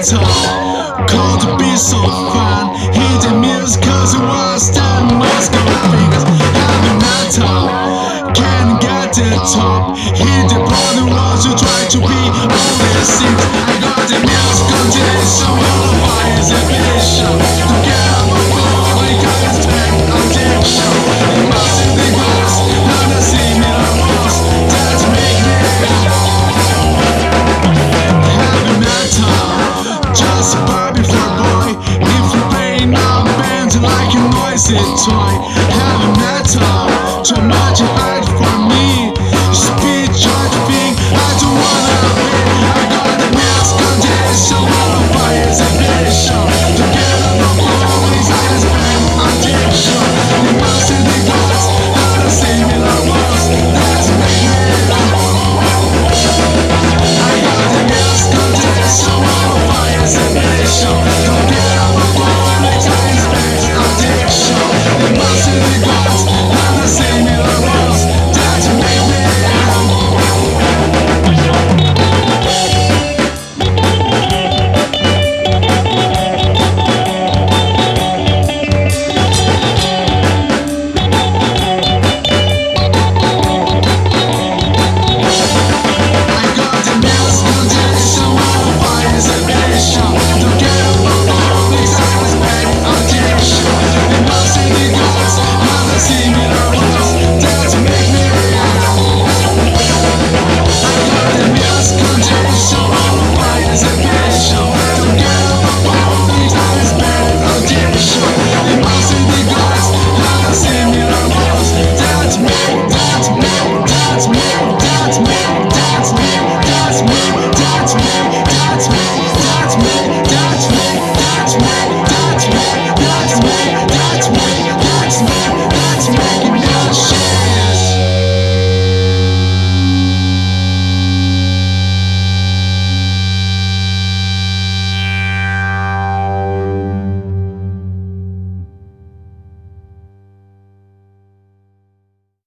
metal, called to be so fun. He did music cause it was done. Moscow fingers, heavy metal, can't get to the top. He did probably was to try to be all these things. I got the music continuation, why is it vision? To get up my phone, I got this track addiction. It must be the ghost, now they see me the most. That's make me heavy metal, just a Barbie for a boy. If you play now, bend like a noisy toy.